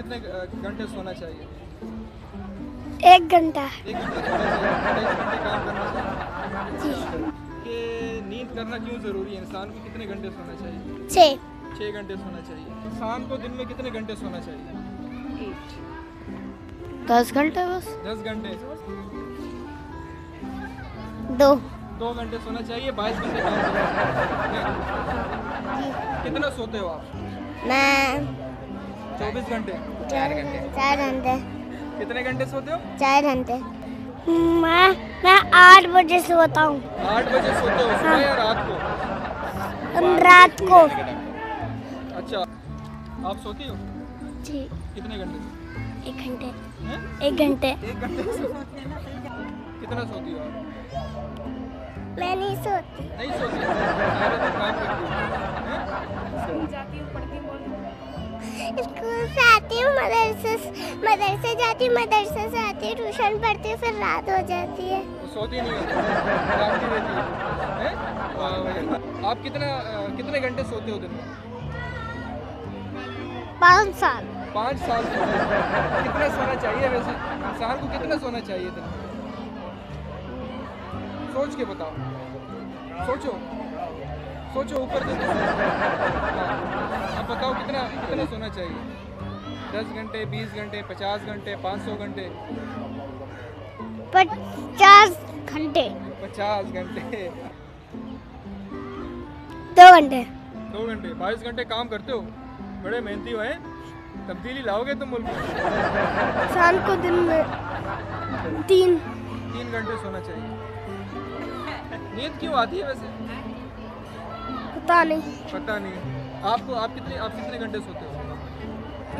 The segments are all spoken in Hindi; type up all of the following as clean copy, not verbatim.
कितने घंटे सोना चाहिए? 1 घंटा। 1 घंटा सोना चाहिए, 23 घंटे काम करना चाहिए। जी। कि नींद करना क्यों ज़रूरी है? इंसान को कितने घंटे सोना चाहिए? 6 6 घंटे सोना चाहिए। इंसान को दिन में कितने घंटे सोना चाहिए? 10 घंटे बस। 10 घंटे। 2 घंटे सोना चाहिए, 22 घंटे काम करना चाहिए। कितना सोते हो आप? मैं 24 घंटे। 4 घंटे। कितने घंटे सोते हो? 4 घंटे। मैं 8 बजे सोता हूँ। 8 बजे सोते हो सुबह या रात को? रात को। अच्छा, आप सोती हो? जी। कितने घंटे? 1 घंटे। हैं? 1 घंटे। 1 घंटे कितना सोती हो आप? मैं नहीं सोती। नहीं सोती, सारा दिन काम करती हो? हैं? स्कूल जाती हूँ, पढ़ती हूँ। स्कूल से आती हूँ, मदरसे जाती हूँ, मदरसे से आती हूँ, ट्यूशन पढ़ती हूँ, फिर रात हो जाती है। वो सोती नहीं होती, जागती रहती है। हैं? वाह भैया। आप कितने घंटे सोते हो दिन में? 5 साल। 5 साल सोते हो। कितना सोना चाहिए वैसे? इंसान को कितना सोना चाहिए दिन में? सोच के बताओ। सोचो ऊपर देखो। हाँ, अब बताओ कितना सोना चाहिए? 10 घंटे, 20 घंटे, 50 घंटे, 500 घंटे? 50 घंटे। 50 घंटे। 2 घंटे। 2 घंटे। 22 घंटे काम करते हो, बड़े मेहनती हो हैं। तब्दीली लाओगे तुम मुल्क में। शाम को दिन में 3 घंटे सोना चाहिए। नींद क्यों आती है वैसे? पता नहीं। आप कितने घंटे सोते हो?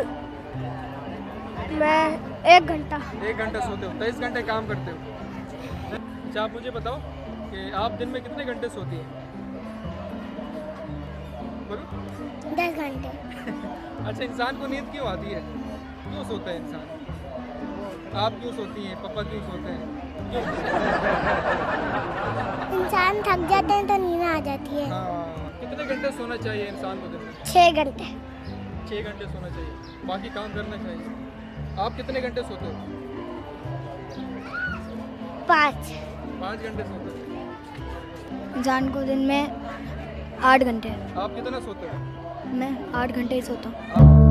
मैं 1 घंटा। 1 घंटा सोते हो, 23 घंटे काम करते हो। अच्छा, आप मुझे बताओ कि आप दिन में कितने घंटे सोती हैं? बोलो। 10 घंटे। अच्छा, इंसान को नींद क्यों आती है? क्यों सोता है इंसान? आप क्यों सोती हैं? पापा क्यों सोते हैं? क्यों? इंसान थक जाते हैं तो नींद आ जाती है। हाँ। कितने घंटे सोना चाहिए इंसान को दिन में? 6 घंटे। 6 घंटे सोना चाहिए, बाकी काम करना चाहिए। आप कितने घंटे सोते हो? 5 घंटे सोते हो। इंसान को दिन में 8 घंटे। आप कितना सोते हो? मैं 8 घंटे ही सोता हूँ।